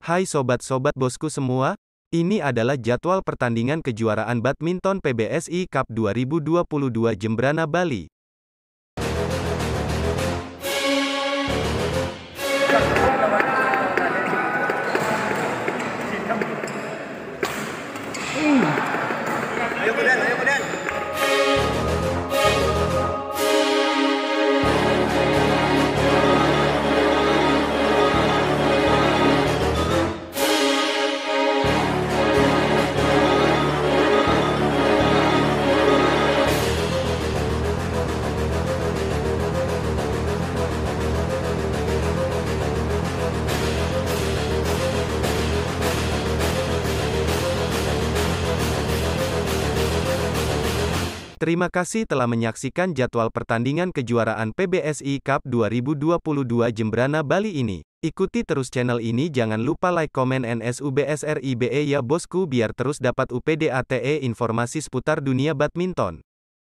Hai sobat-sobat bosku semua, ini adalah jadwal pertandingan kejuaraan badminton PBSI Cup 2022 Jembrana Bali. Ayo kemudian, ayo kemudian. Terima kasih telah menyaksikan jadwal pertandingan kejuaraan PBSI Cup 2022 Jembrana Bali ini. Ikuti terus channel ini, jangan lupa like, komen, NSUBSRIBE ya bosku, biar terus dapat UPDATE informasi seputar dunia badminton.